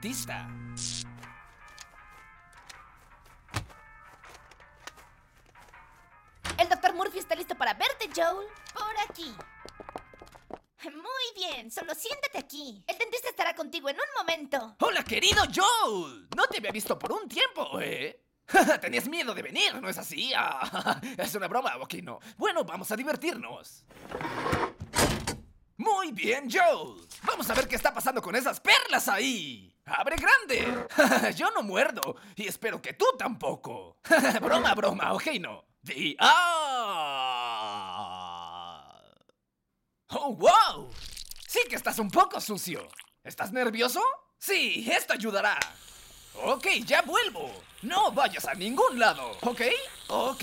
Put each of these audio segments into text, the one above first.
dentista. El Dr. Murphy está listo para verte, Joel. Por aquí. Muy bien, solo siéntate aquí. El dentista estará contigo en un momento. ¡Hola, querido Joel! No te había visto por un tiempo, ¿eh? Tenías miedo de venir, ¿no es así? Es una broma, ¿ok? No. Bueno, vamos a divertirnos. Muy bien, Joel. Vamos a ver qué está pasando con esas perlas ahí. ¡Abre grande! Yo no muerdo. Y espero que tú tampoco. Broma, ¿ok? No. ¡Oh, wow! Sí que estás un poco sucio. ¿Estás nervioso? Sí, esto ayudará. Ok, ya vuelvo. No vayas a ningún lado, ¿ok? Ok.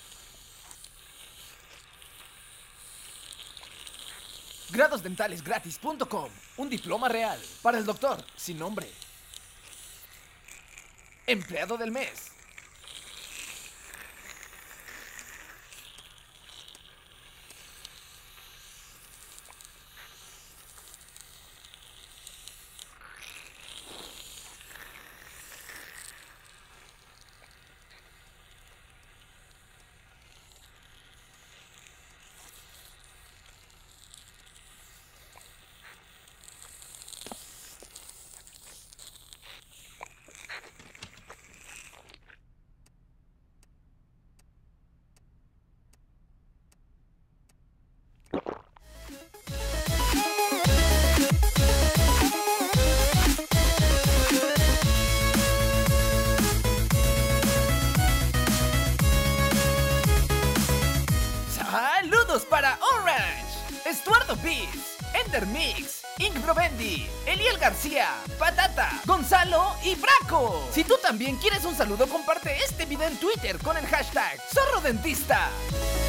Gradosdentalesgratis.com. Un diploma real. Para el doctor, sin nombre. Empleado del mes. ¡Saludos para Orange! Estuardo Beats, Ender Mix, Ink Provendi, Eliel García, Patata, Gonzalo y Braco. Si tú también quieres un saludo, comparte este video en Twitter con el hashtag #ZorroDentista.